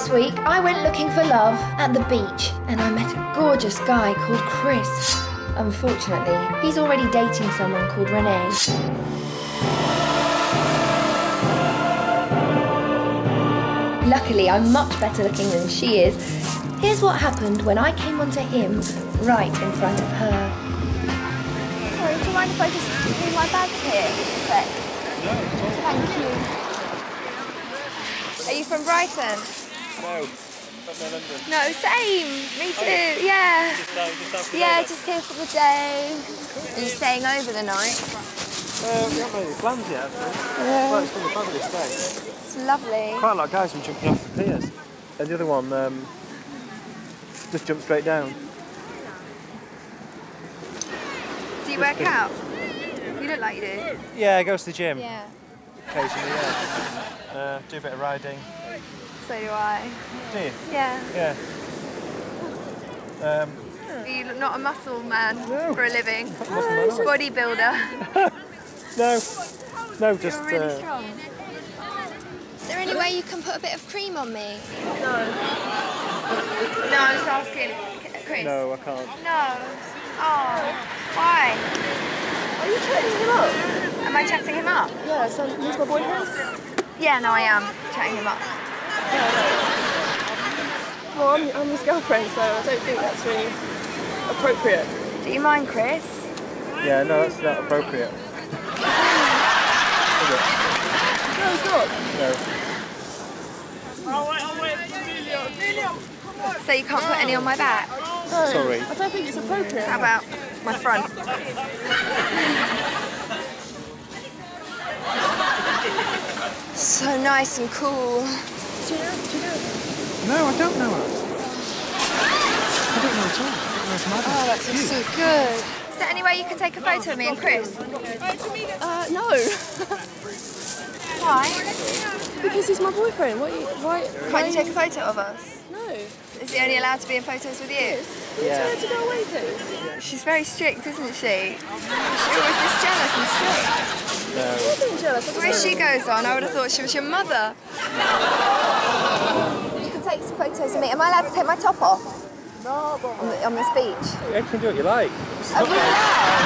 This week, I went looking for love at the beach, and I met a gorgeous guy called Chris. Unfortunately, he's already dating someone called Renee. Luckily, I'm much better looking than she is. Here's what happened when I came onto him right in front of her. Sorry, do you mind if I just leave my bag here? No, it's all. Thank you. Are you from Brighton? No, from London. No, same. Me too. Yeah. Just here for the day. Are you staying over the night? We haven't made any plans yet, actually. Yeah. Well, it's been a fabulous day. It's lovely. Quite a lot of guys from jumping off the piers. And the other one just jumped straight down. Do you work out? You look like you do. Yeah, goes to the gym. Yeah. Occasionally, yeah. Do a bit of riding. So do I. Do you? Yeah. Yeah. Are you not a muscle man No. for a living? Muscle man. Bodybuilder. No, just... You're really strong. Is there any way you can put a bit of cream on me? No. No, I was asking Chris. No, I can't. No. Oh, why? Are you chatting him up? Am I chatting him up? Yeah, so he's my boyfriend? Yeah, no, I am chatting him up. Well, I'm his girlfriend, so I don't think that's really appropriate. Do you mind, Chris? Yeah, no, that's not appropriate. Is it? No, it's not. No. So you can't put any on my back? No, Sorry. I don't think it's appropriate. How about my front? So nice and cool. Do you know? No, I don't know her. I don't know at all. I don't know if I'm Oh, that looks so good. Is there any way you can take a photo of me and Chris? No. Why? Because he's my boyfriend. Why? Can't you take a photo of us? No. Is he only allowed to be in photos with you? Yeah. Tell her to go away, please. She's very strict, isn't she? She always is jealous and strict. No. I'm being jealous. The way she goes on, I would have thought she was your mother. You can take some photos of me. Am I allowed to take my top off? No, but On this beach? You can do what you like. Are we allowed?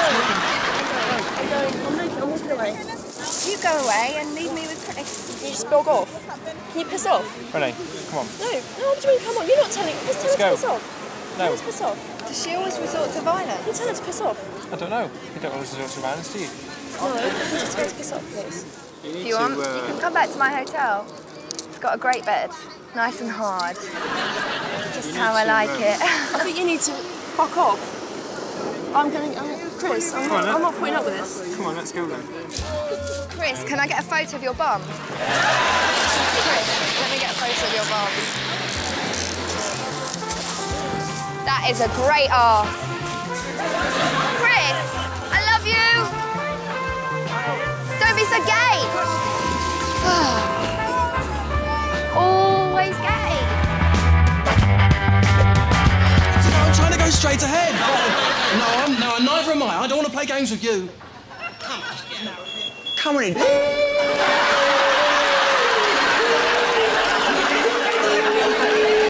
I'm walking away. You go away and leave me with Chris. Can you just bog off? Can you piss off? Renee, come on. No, what do you mean, come on? You're not telling. Just tell her Let's to piss go. off. Tell No. her to piss off. Does she always resort to violence? You tell her to piss off. I don't know. You don't always resort to violence, do you? No, you just tell her to piss off, please. If you want, you can come back to my hotel. It's got a great bed, nice and hard. Just how I like it. I think you need to fuck off. Chris, I'm not putting up with this. Come on, let's go then. Chris, can I get a photo of your bum? Chris, let me get a photo of your bum. That is a great arse. Chris, I love you. Don't be so gay. Always gay. I'm trying to go straight ahead. No, neither am I. I don't want to play games with you. Come on in.